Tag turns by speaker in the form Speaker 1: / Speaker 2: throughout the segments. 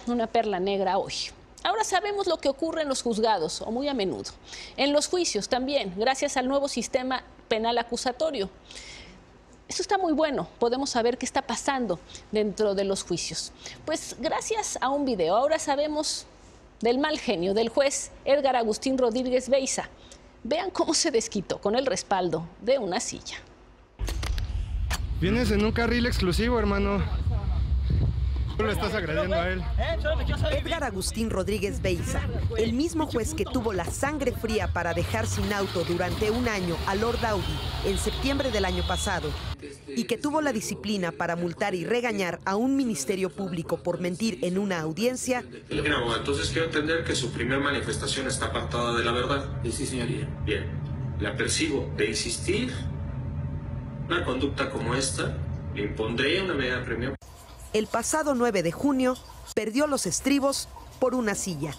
Speaker 1: una perla negra hoy. Ahora sabemos lo que ocurre en los juzgados, o muy a menudo. En los juicios también, gracias al nuevo sistema penal acusatorio. Esto está muy bueno, podemos saber qué está pasando dentro de los juicios. Pues gracias a un video, ahora sabemos del mal genio del juez Edgar Agustín Rodríguez Beiza. Vean cómo se desquitó con el respaldo de una silla.
Speaker 2: Vienes en un carril exclusivo, hermano. Tú lo estás agrediendo a él.
Speaker 3: Edgar Agustín Rodríguez Beiza, el mismo juez que tuvo la sangre fría para dejar sin auto durante un año a Lord Audi en septiembre del año pasado y que tuvo la disciplina para multar y regañar a un ministerio público por mentir en una audiencia.
Speaker 4: Entonces quiero entender que su primera manifestación está apartada de la verdad. Sí, señoría. Bien, la percibo de insistir. Una conducta como esta, le impondré una medida de premio.
Speaker 3: El pasado 9 de junio perdió los estribos por una silla.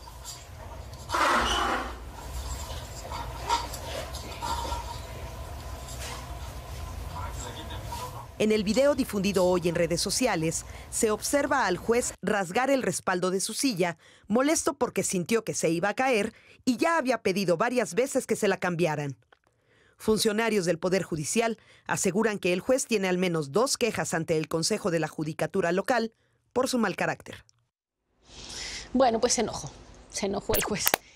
Speaker 3: En el video difundido hoy en redes sociales, se observa al juez rasgar el respaldo de su silla, molesto porque sintió que se iba a caer y ya había pedido varias veces que se la cambiaran. Funcionarios del Poder Judicial aseguran que el juez tiene al menos 2 quejas ante el Consejo de la Judicatura Local por su mal carácter.
Speaker 1: Bueno, pues se enojó el juez.